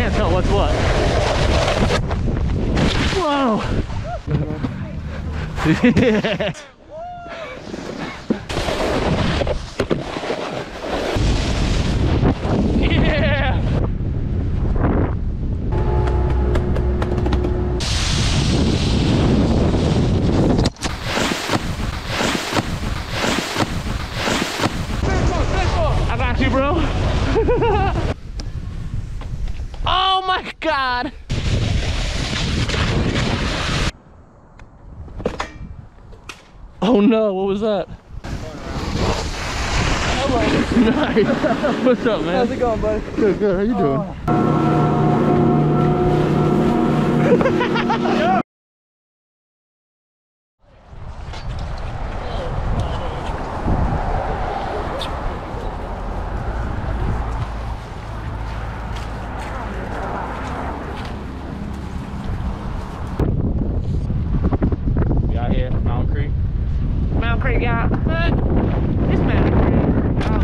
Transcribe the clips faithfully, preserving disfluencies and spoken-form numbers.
can't tell what's what. Whoa! Yeah. Yeah! I got you, bro. Oh my God! Oh no, what was that? Hello. Nice. What's up, man? How's it going, buddy? Good, good. How you doing? Oh. We out here, Mountain Creek. Mountain Creek, yeah. What? It's Mountain Creek. Oh,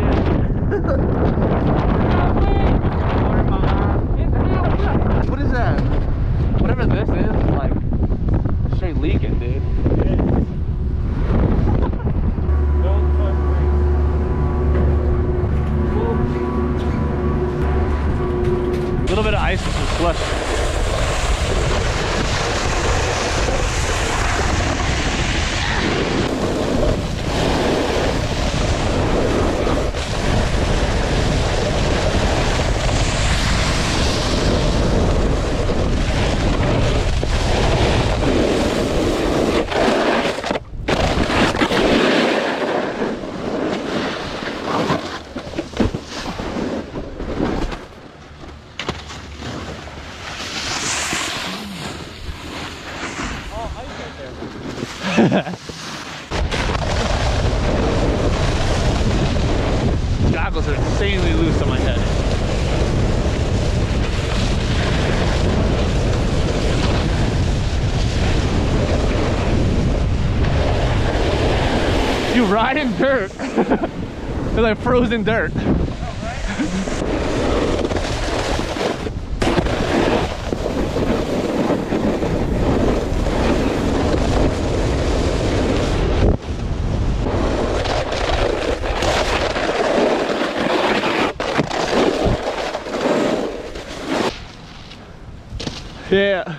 shit. What is that? Whatever this is, is like straight leaking, dude. Don't touch me. A little bit of ice and some slush. Goggles are insanely loose on my head. You ride in dirt. They're like frozen dirt. Yeah.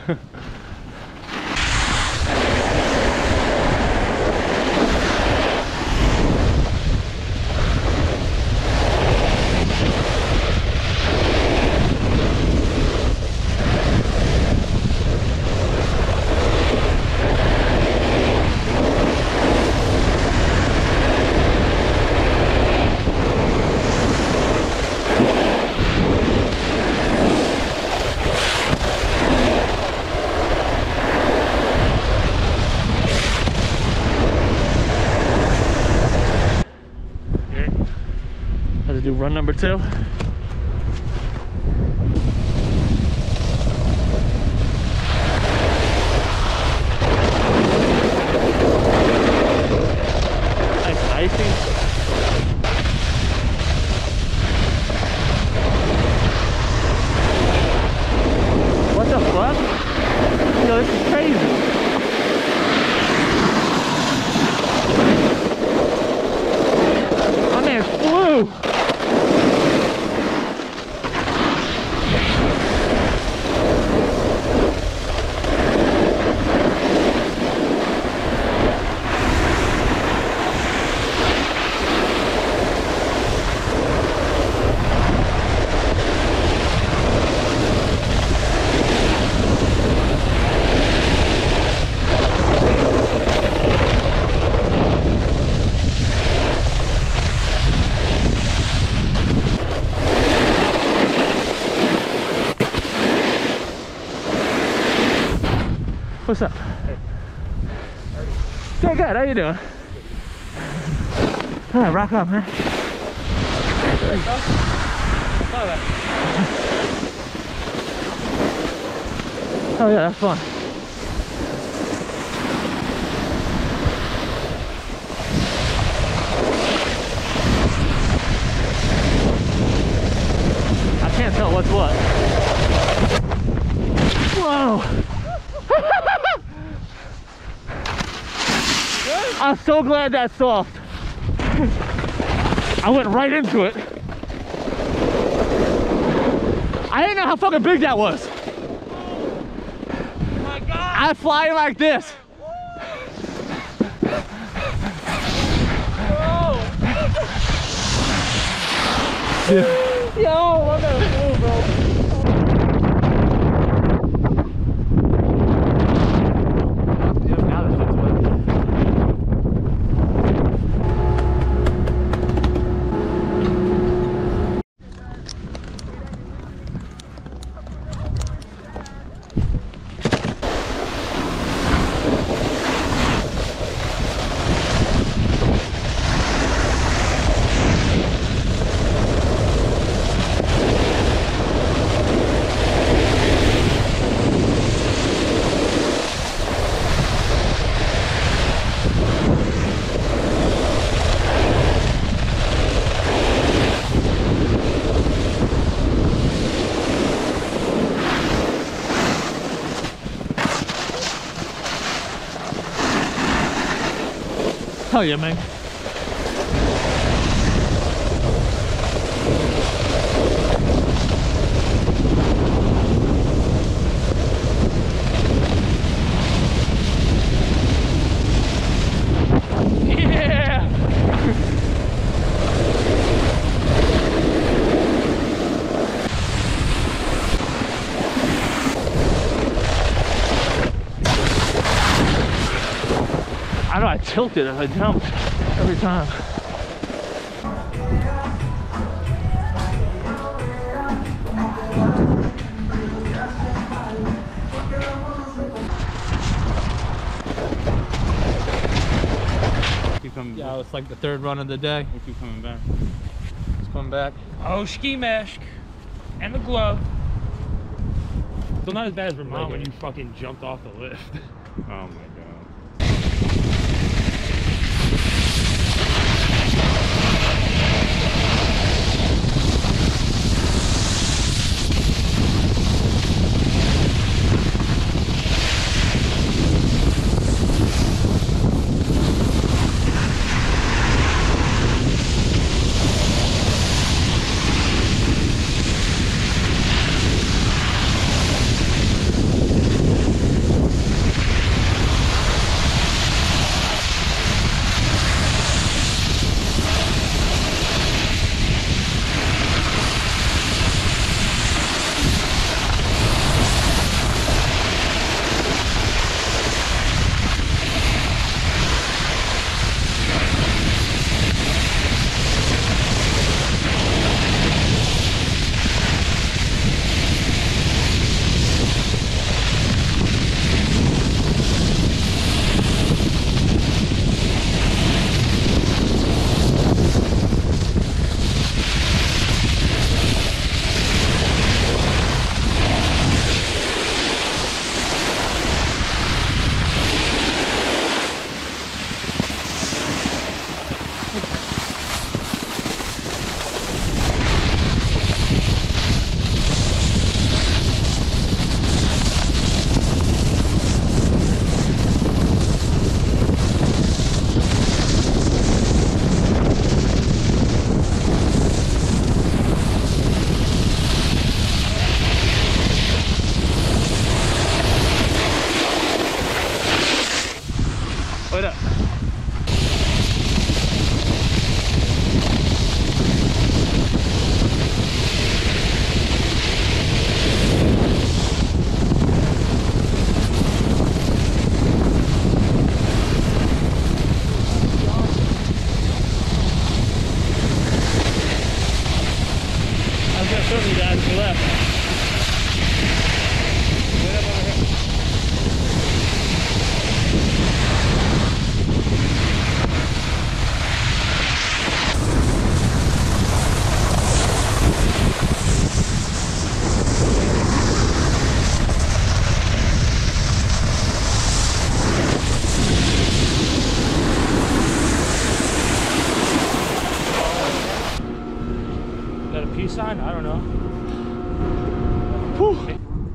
Do run number two. Nice icy. What the fuck? Yo, this is crazy. My man flew. What's up? Good, good. How you doing? All right, rock up, man. Oh yeah, that's fun. I can't tell what's what. Whoa! I'm so glad that's soft. I went right into it. I didn't know how fucking big that was. Oh my God! I'm flying like this. Yo, I'm at a pool, bro. Yep, now this shit's wet. Hell yeah, man. Yeah! I know I tilted as I jumped every time. Keep coming. Yeah, it's like the third run of the day. We'll keep coming back. It's coming back. Oh, ski mask and the glove. Still not as bad as Vermont when you fucking jumped off the lift. Oh my God. Wait up. I was gonna show you guys to the left. Wait up over here. Is that a peace sign? I don't know. Whew.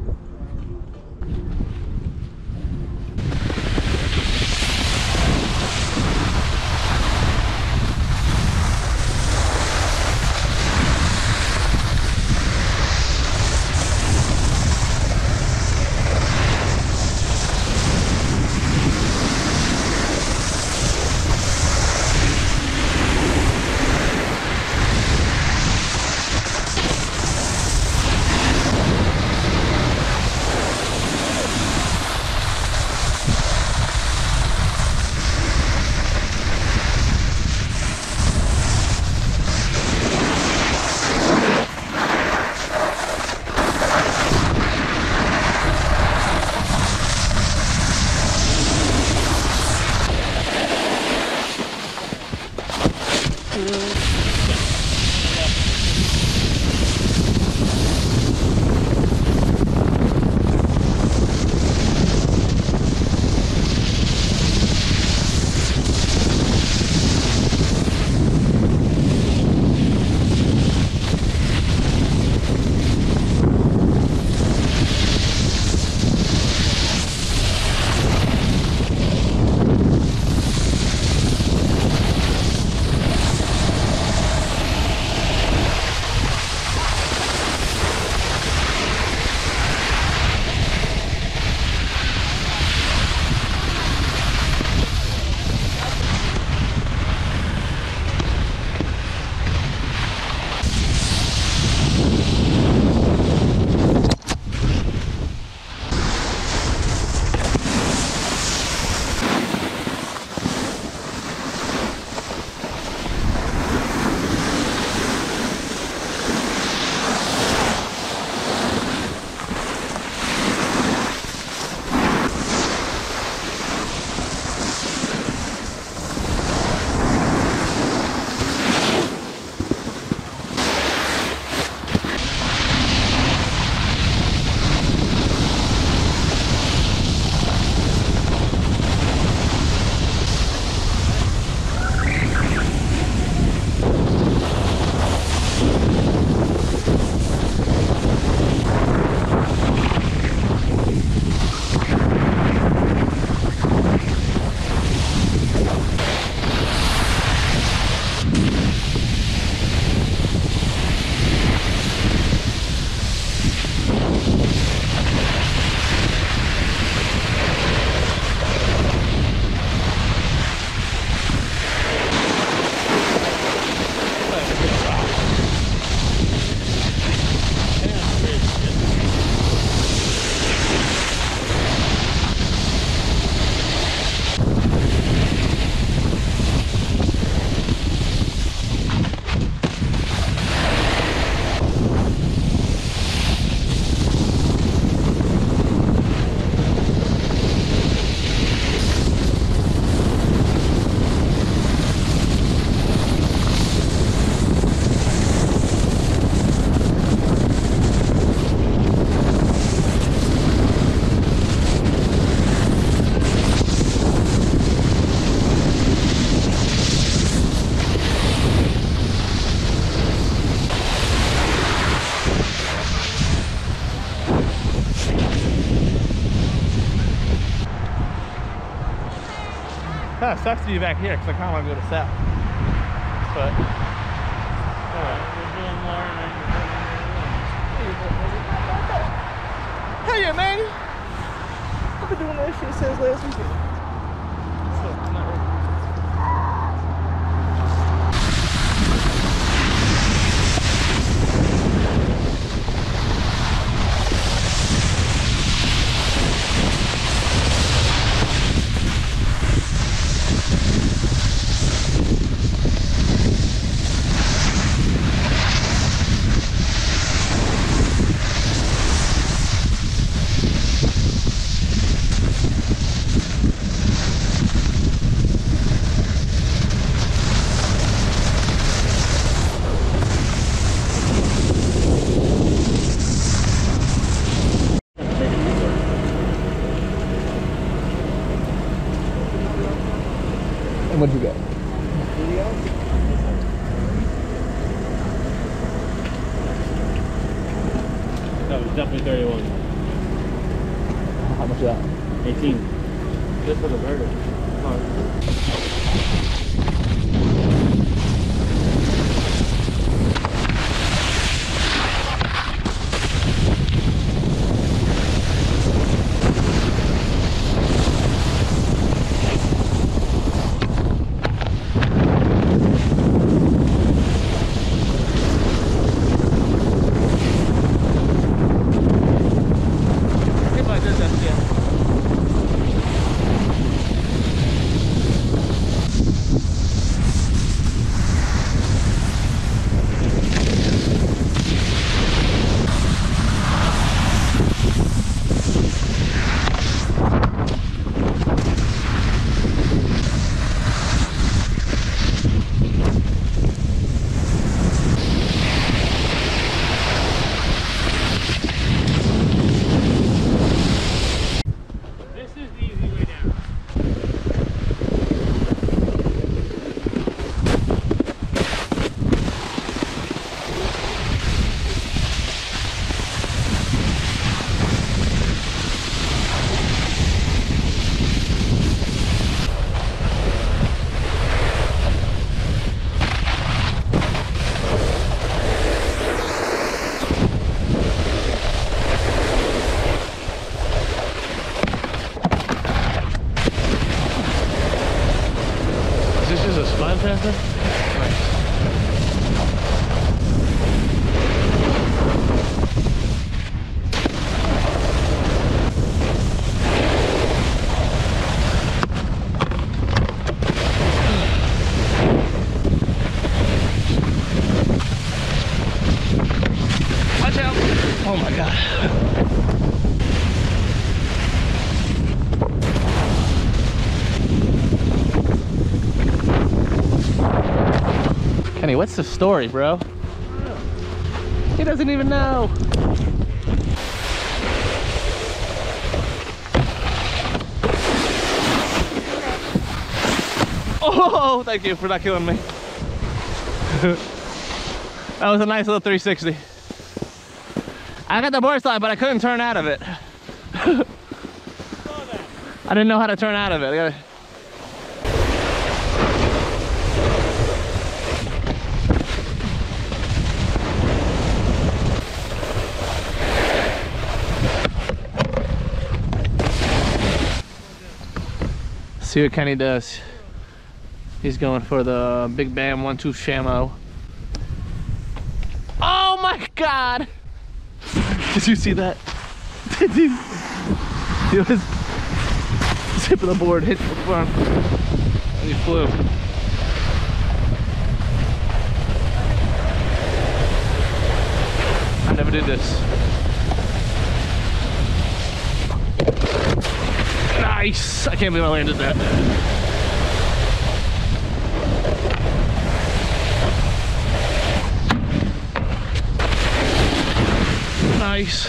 Kind of sucks to be back here because I kind of want to go to south. But uh, hell yeah, man! I've been doing that shit since last weekend. So I'm not ready. And what'd you get? Video? No, it's definitely thirty-one. How much is that? eighteen. Just for the burger. Huh. Oh my God. Kenny, what's the story, bro? He doesn't even know. Oh, thank you for not killing me. That was a nice little three sixty. I got the board slide, but I couldn't turn out of it. I didn't know how to turn out of it. I gotta... See what Kenny does. He's going for the Big Bam one two Shamo. Oh my God! Did you see that? Did you? He was tip of the board hit the front and he flew. I never did this. Nice! I can't believe I landed that. Nice.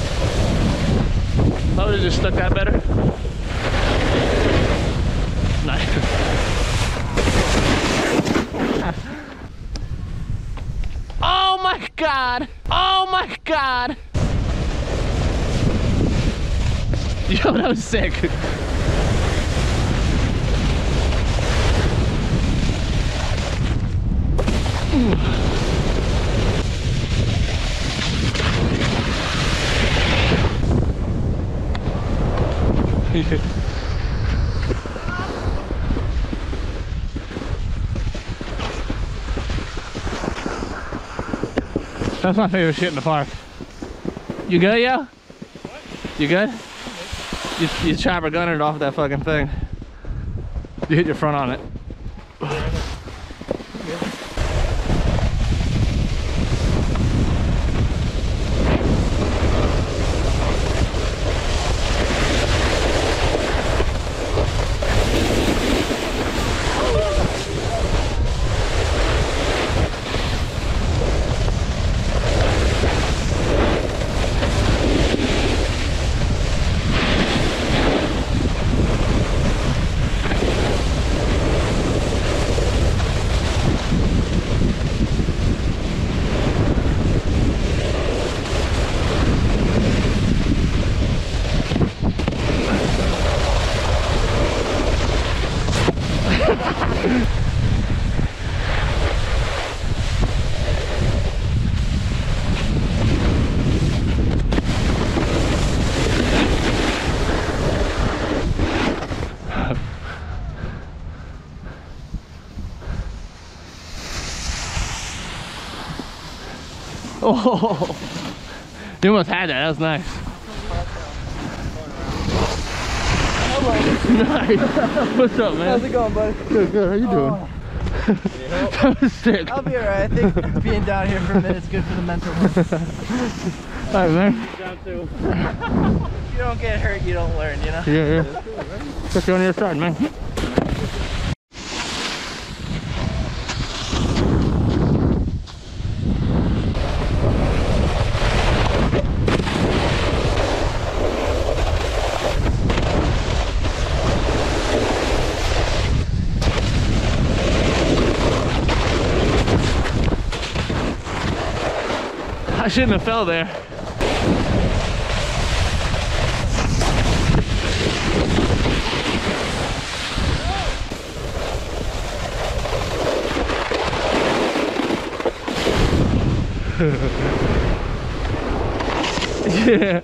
I would have just stuck that better. Nice. Oh my God! Oh my God! Yo, that was sick. That's my favorite shit in the park. You good, yo? What? You good? You, you chopper gunnered off that fucking thing. You hit your front on it. Oh, you almost had that. That was nice. Hello. Nice. What's up, man? How's it going, buddy? Good, good. How you doing? Oh. That was sick. I'll be alright. I think being down here for a minute is good for the mental health. Alright, man. If you don't get hurt, you don't learn, you know? Yeah, yeah. Put you on the other side, man. I shouldn't have fell there. Yeah.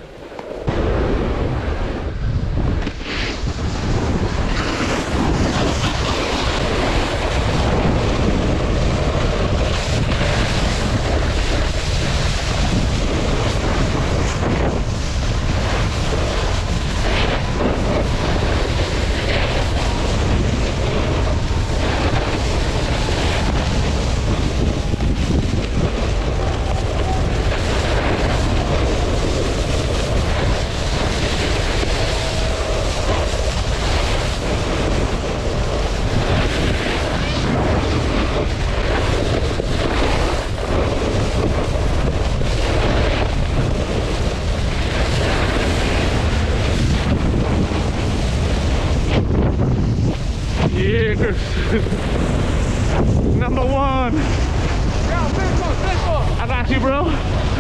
Number one. Yeah, big one, big one. I got you, bro.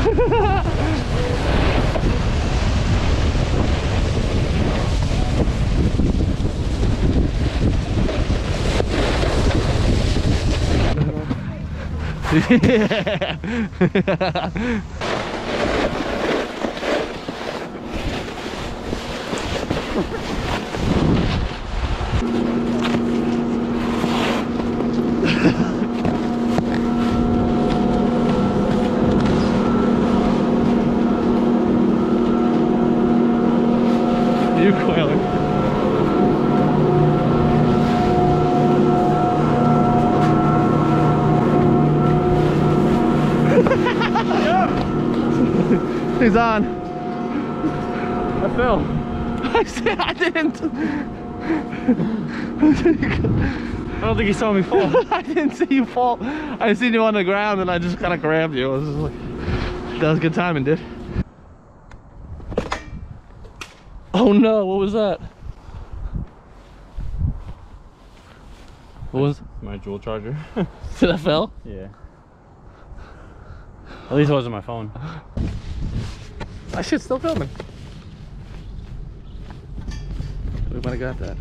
Yeah. You quailing. He's on. I fell. I said I didn't. I don't think he saw me fall. I didn't see you fall. I seen you on the ground and I just kind of grabbed you. It was just like, that was good timing, dude. Oh no, what was that? What was My jewel charger. Did that fell? Yeah. At least it wasn't my phone. My shit's still filming. We might have got that.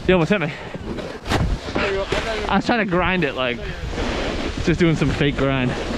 You almost hit me. I was trying to grind it, like, just doing some fake grind.